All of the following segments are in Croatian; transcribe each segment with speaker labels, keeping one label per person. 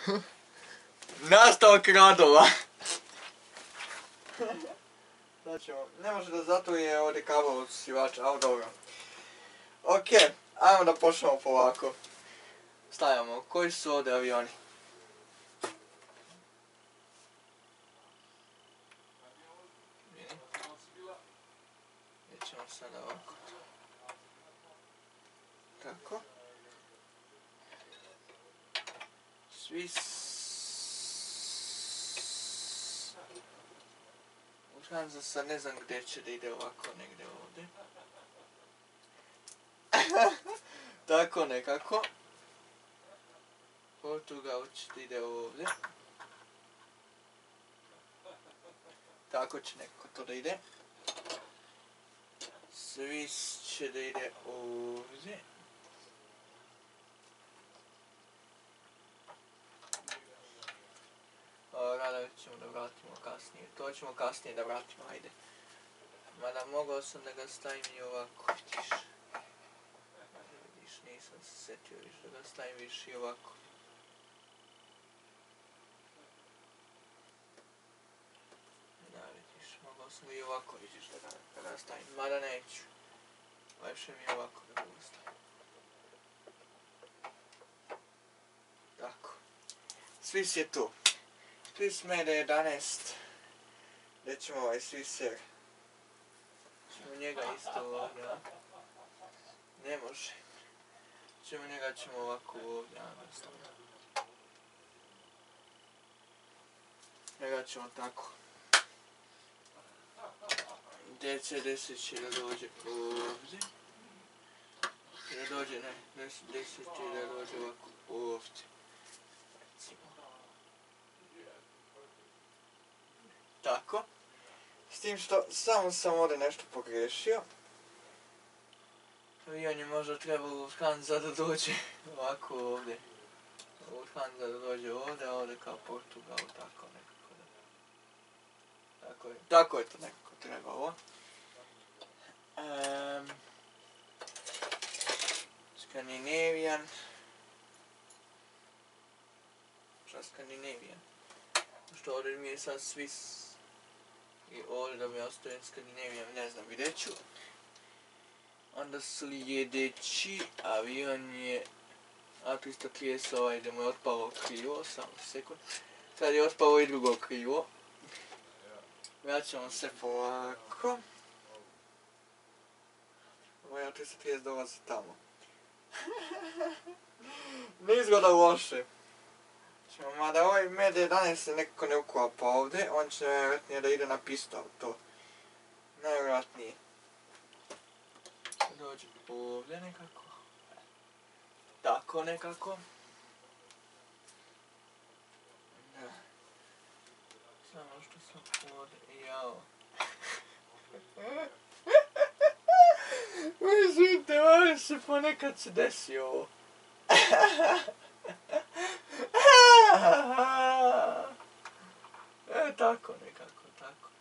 Speaker 1: Nastavak radova. Znači, ne može da zatruje ovdje kabel od usisivača, ali dobro. Ok, ajmo da počnemo polako. Stavljamo, koji su ovdje avioni? Vidjet ćemo sada ovako. Tako. Lufthansa sad ne znam gdje će da ide ovako, negdje ovdje. Tako nekako. Portugal će da ide ovdje. Tako će nekako to da ide. Swiss će da ide ovdje. Radar ćemo da vratimo kasnije. To ćemo kasnije da vratimo, ajde. Mada mogao sam da ga stavim i ovako, vidiš. Vidiš, nisam se setio više da ga stavim više i ovako. Da, vidiš, mogao sam i ovako, vidiš, da ga stavim. Mada neću. Lepše mi je ovako da ga stavim. Tako. Swiss je tu. Swiss Made 11. Gdje ćemo ovaj Swissair? Ćemo njega isto ovdje, a? Ne može. Njega ćemo ovako ovdje, nastavno. Njega ćemo tako. DC-10 će da dođe ovdje. Da dođe, ne, DC-10 će da dođe ovako ovdje. Tako. S tim što samo sam ovdje nešto pogriješio. Avion je možda trebalo Lufthansa da dođe ovako ovdje. Lufthansa da dođe ovdje, a ovdje kao Portugal, tako nekako. Tako je to nekako trebalo. Scandinavian. Šta Scandinavian? Što ovdje mi je sad Swiss. I ovdje da mi ostavim Scandinavian, ne znam, vidjet ću. Onda sljedeći avion je A330, ovaj da mu je otpalo krivo, samo sekund. Sad je otpalo i drugo krivo. Vraćamo se polako. Ovaj A330 dolazi tamo. Ne izgleda loše. Mada ovaj Made 11 se nekako ne uklapa ovdje, on će najvjerojatnije da ide na pistol, to. Najvjerojatnije. Dođe ovdje nekako. Tako nekako. Da. Samo što sam ovdje, jao. Mislite, ovo se ponekad se desi ovo. Tako nekako, tako.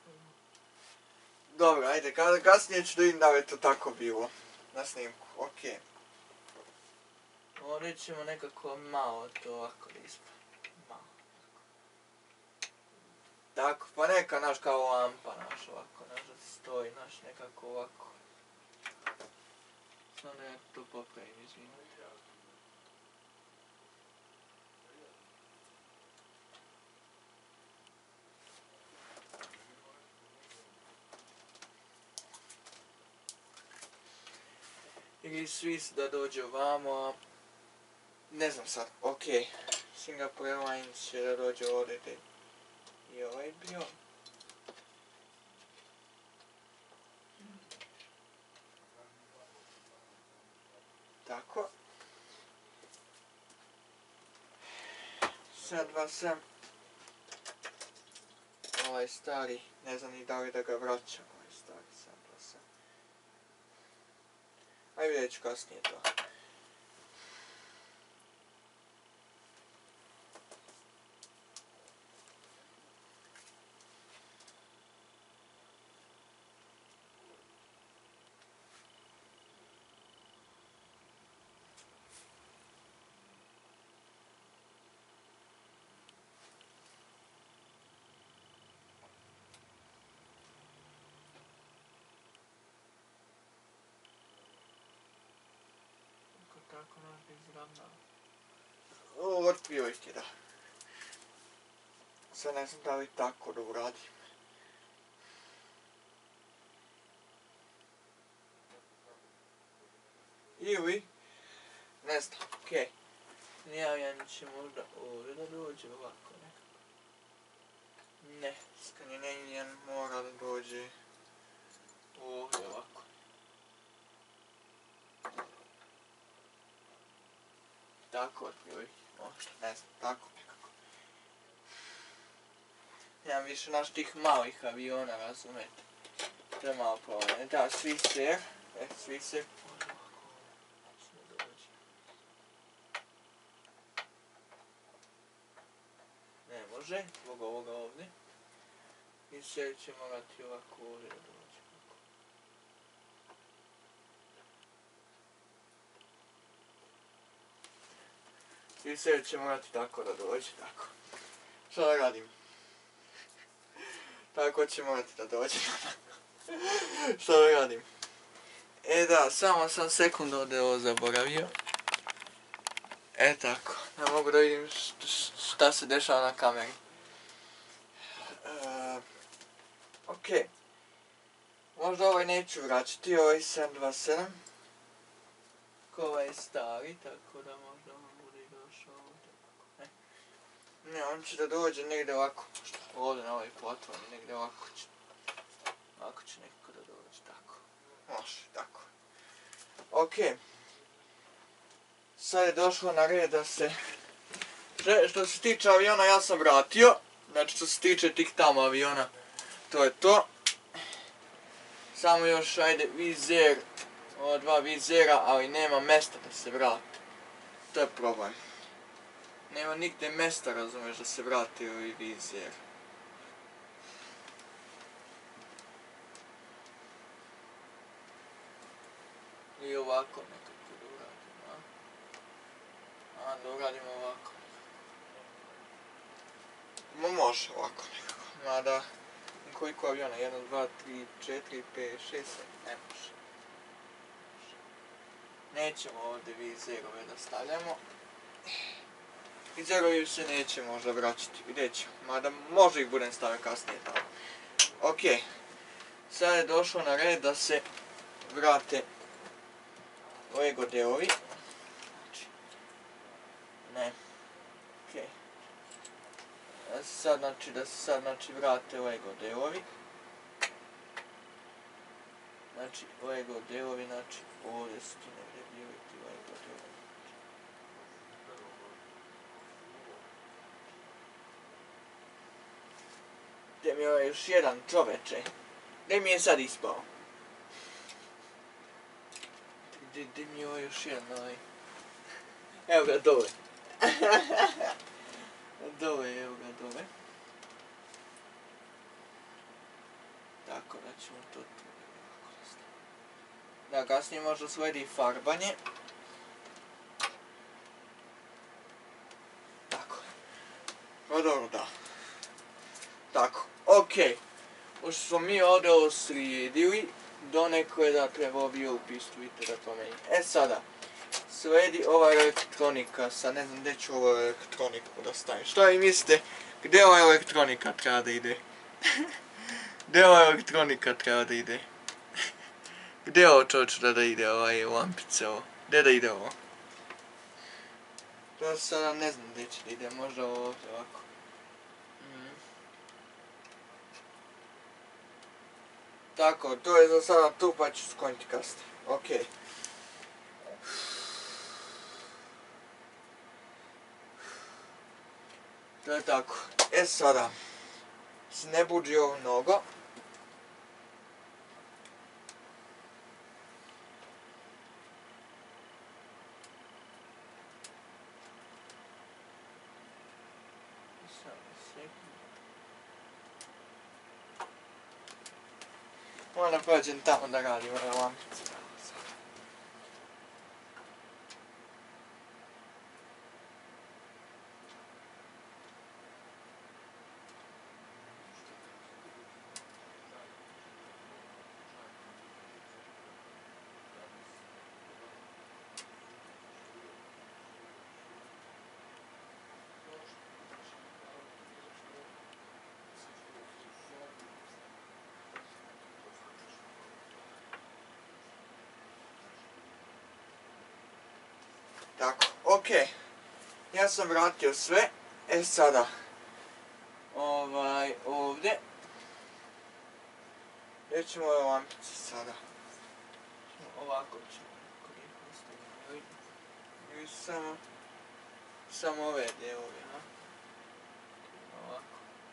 Speaker 1: Dobro, ajde, kasnije ću da vidim da li je to tako bilo. Na snimku, okej. Ovdje ćemo nekako malo to ovako ispa. Malo. Tako, pa neka naš kao lampa, naš ovako, naš da stoji, naš nekako ovako. Samo da ja to popravim, izvinite. Ili Swiss da dođe ovamo, ne znam sad, okej. Singapore Airlines će da dođe ovdje i ovaj bio. Tako. 727. Ovaj stari, ne znam ni da li da ga vraćam, ovaj stari 727. Ajde vidjet ću kasnije to. Otprilike da. Sad ne znam da li tako da uradim. Ili, ne znam, okej. Javljanje će možda ovdje da dođe ovako nekako. Ne, Scandinavian mora da dođe ovdje ovako. Tako otprilike, možda, ne znam, tako nekako. Nemam više naš tih malih aviona, razumete. To je malo problem. Da, Swissair. Swissair. Ne može, zbog ovoga ovdje. Swissair će morati ovako ovdje da dođe. Swissair će morati tako da dođe, tako. Što da radim? Tako će morati da dođe. Što da radim? E da, samo sam sekund ovdje ovo zaboravio. E tako, ne mogu da vidim šta se dešava na kameri. Okej. Možda ovaj neću vraćati, ovaj 727. Ko ovaj je stari, tako da možda on bude došao ovdje. Ne, on će da dođe negdje ovako, ovdje na ovoj platformi, negdje ovako će. Ovako će neko da dođe, tako. Može, tako. Okej. Sad je došlo na red da se... Što se tiče aviona ja sam vratio. Znači što se tiče tih tamo aviona, to je to. Samo još ajde vizer, ova dva vizera, ali nema mesta da se vrate. To je problem. Nema nigde mesta, razumeš, da se vrati ovi vizer. I ovako nekako da uradimo, a? Da uradimo ovako. Može ovako nekako, mada... Koliko aviona? 1, 2, 3, 4, 5, 6, 7, ne može. Nećemo ovdje vizerove da stavljamo. Vizerovi se neće možda vraćati, vidjet ćemo. Mada može ih budem stavio kasnije tamo. Okej. Sad je došlo na red da se vrate Lego delovi. Ne. Okej. Sad znači da se sad vrate Lego delovi. Znači Lego delovi, znači ovdje su ti negdje bili ti Lego delovi. Gdje mi je ovaj još jedan čoveče? Gdje mi je sad ispao? Gdje mi je ovaj još jedan ovaj? Evo ga dole. Dole, evo ga dole. Tako da ćemo to tu ovako da stavimo. Da, kasnije možda sledi farbanje. Tako. Pa dobro, da. Tako, okej. Pošto smo mi ovdje ovo slijedili, doneko je da trebao bio upis Twittera da promeni. E sada, sledi ova elektronika, sad ne znam gdje ću ovu elektroniku da stavim. Šta vi mislite, gdje ova elektronika treba da ide? Gdje ova elektronika treba da ide? Gdje ovo čovječe da ide, ovaj lampice ovo? Gdje da ide ovo? To sada ne znam gdje će da ide, možda ovdje ovako. Tako, to je za sada tu pa ću skonjiti kasnije. Okej. To je tako. E sada, se ne buđi ovo mnogo. Moram da prođem tamo da radim ove lampice. Tako, ok. Ja sam vratio sve. E sada, ovdje. Gdje ćemo ove lampice sada? Ovako ćemo koristiti. I samo ove dijelove, ha? Ovako.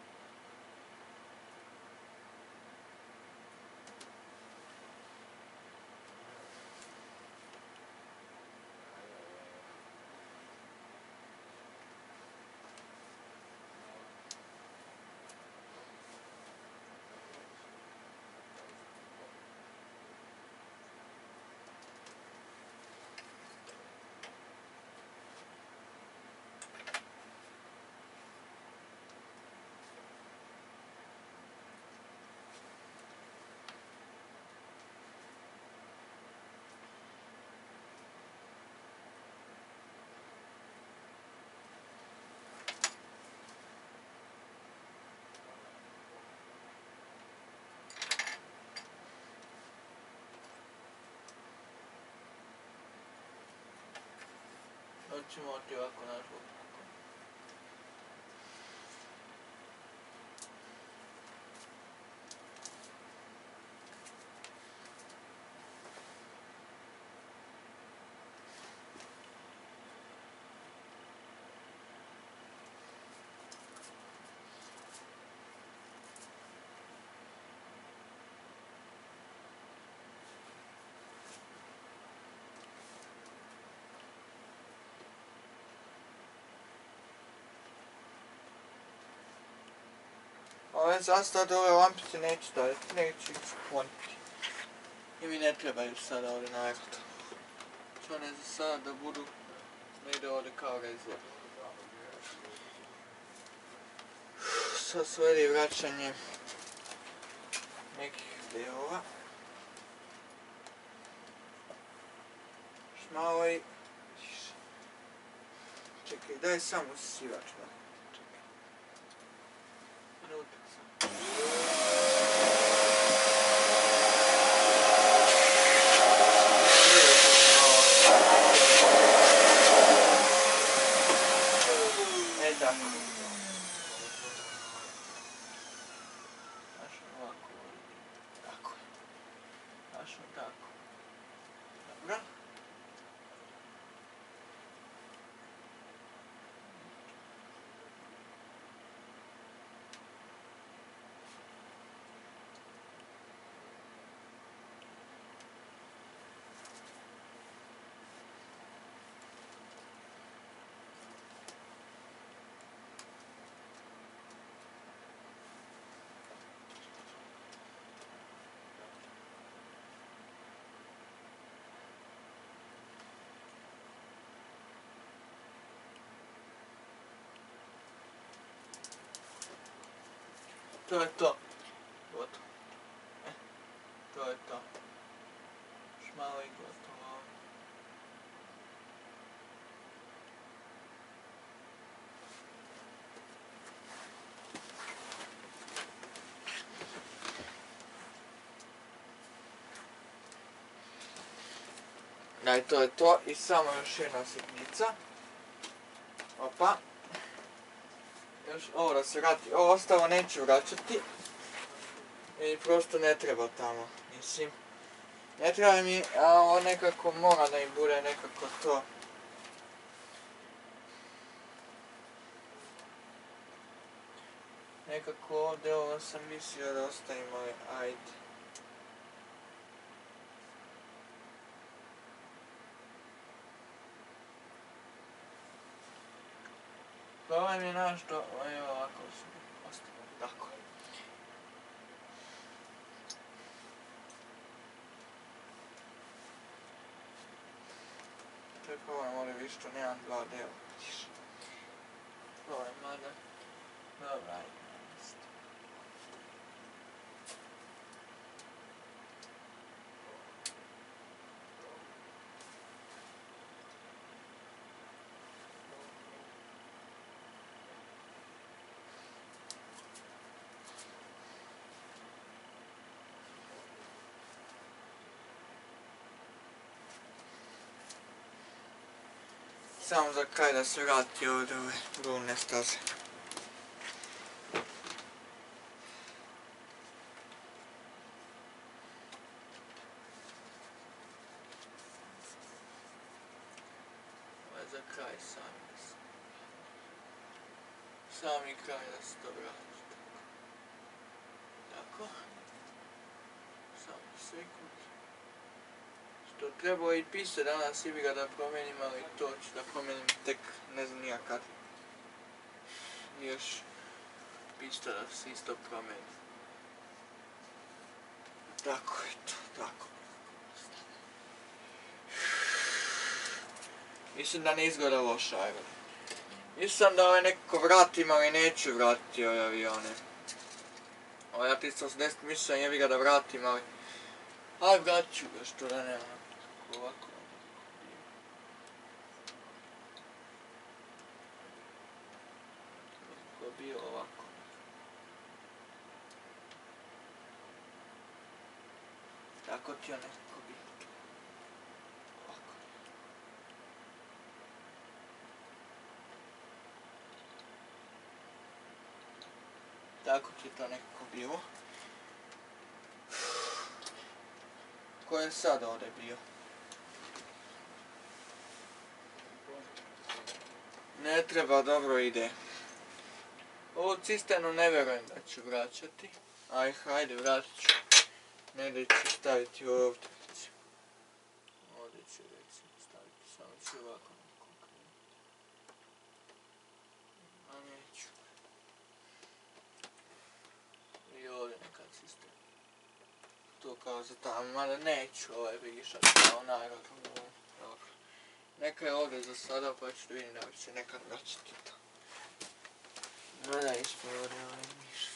Speaker 1: Ćemo ti ovako na žutu. Ove zastade, ove lampice neću staviti, neću ih skloniti. I mi ne trebaju sada ovdje na vrtu. Će one za sada da budu, da ide ovdje kao rezerv. Sad sledi vraćanje nekih dijelova. Još malo i... Čekaj, daj samo sivač malo. To je to. Gotovo. To je to. Još malo i gotovo. Daj, to je to. I samo još jedna sitnica. Opa. Još ovo da se vrati, ovo ostalo neću vraćati i prosto ne treba tamo, mislim. Ne treba mi, a ovo nekako mora da im bude nekako to. Nekako ovdje ovo sam mislio da ostavim, ali ajde. Problem je naš do... Evo ovako sam ostavio, tako. To je problem, ovdje više što nemam dva dela. Problem, mada... Dobra, ajde. Samo za kraj da se vrati od ove rulne staze. Ovo je za kraj sami kraj da se to vrati. Tako. Samo sekund. Što trebao i pisati danas i bi ga da promijenim, ali to ću da promijenim tek ne znam nija kad. I još pista da se isto promijeni. Tako je to, tako. Mislim da ne izgleda loša ajde. Mislim da ovaj nekako vratim, ali neću vratiti ove avione. Ovaj A380 mislim jebi ga da vratim, ali... Aj vratit ću ga što da nema. Ovako. Ovako bio ovako. Tako ti je nekako bio. Ovako. Tako ti je to nekako bilo. Ko je sad ovdje bio? Ne treba, dobro ide. Ovu cisternu ne vjerujem da ću vraćati. Aj, hajde, vratit ću. Negdje ću staviti ovdje. Ovdje ću recimo staviti, samo ću ovako nekako. A neću. I ovdje neka cisterna. To kao za tamo, mada neću ovaj višat kao naravno. Neka je ovdje za sada, pa ću da vidim da će se nekad vraćati to. Gledaj ispod ovdje ovaj miš.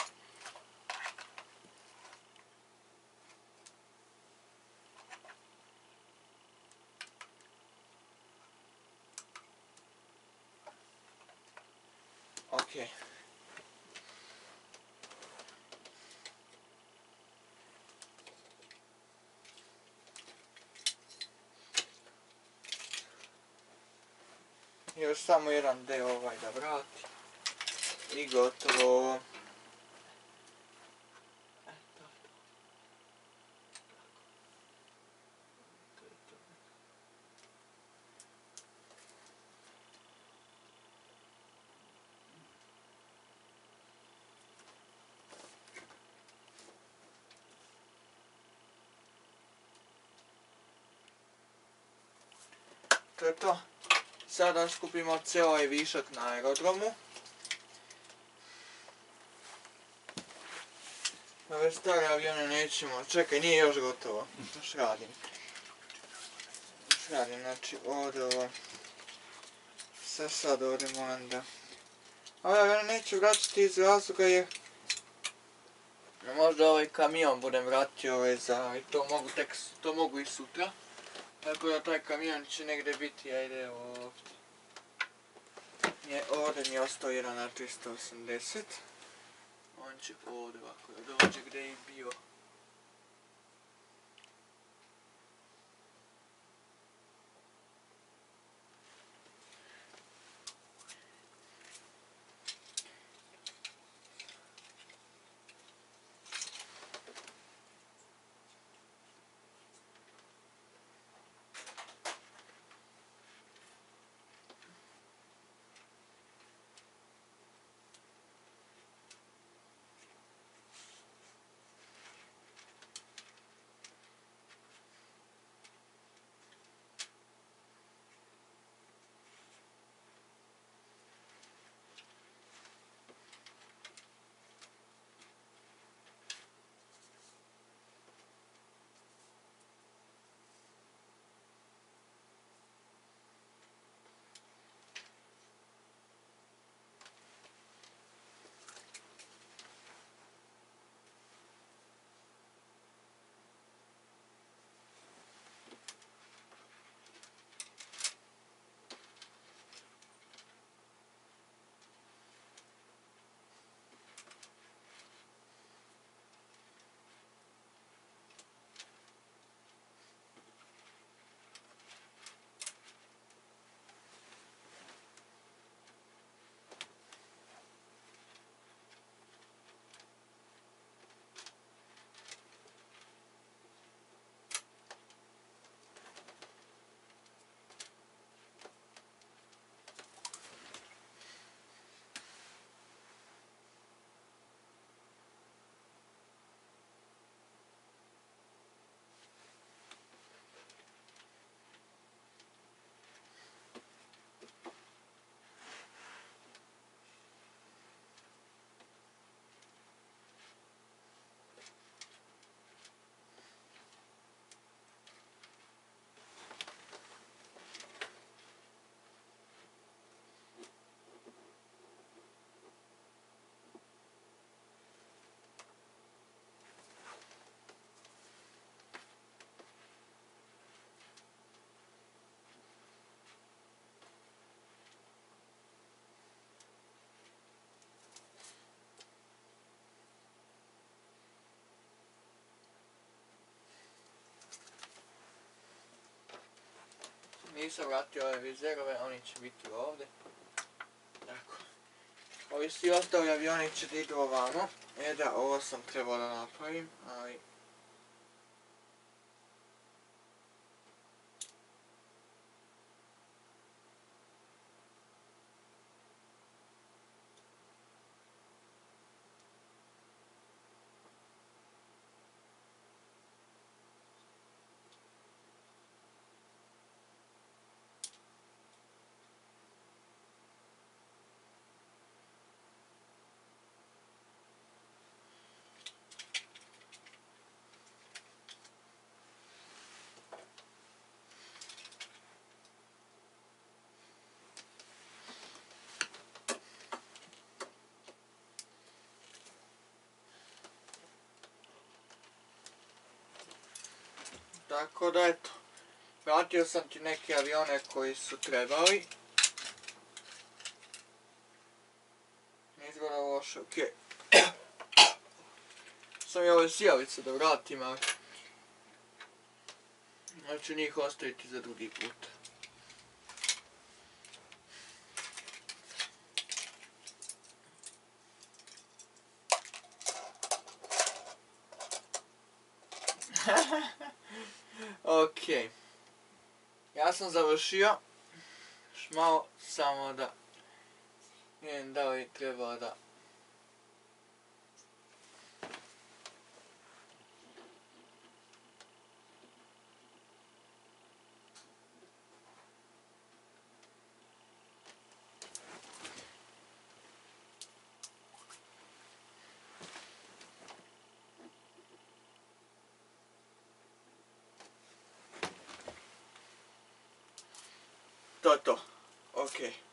Speaker 1: Okej. Još samo jedan deo ovaj da vrati. I gotovo. To je to. Sada skupimo cijel ovaj višak na aerodromu. Ove stare avione nećemo, čekaj, nije još gotovo. Još radim. Znači ovdje ovo. Sad ovdje moram da... Ove avione neću vraćati iz razloga jer... Možda ovaj kamion budem vratio ovaj za... To mogu i sutra. Tako da taj kamion će negdje biti, ajde ovdje. Ovdje mi je ostao jedan A380. On će ovdje ovako da dođe gdje je bio. nisam vratio ove vizerove, oni će biti ovdje. Tako. Ovi svi ostali avioni će da idu ovamo. Da, ovo sam trebao da napravim, ali... Tako da eto, vratio sam ti neke avione koji su trebali. Ne izgleda loše, okej. Sam i ove sijalice da vratim, ali... ću njih ostaviti za drugi put. Okej. Ja sam završio. Još malo samo da... Vidim da li treba da... To je to. Okej.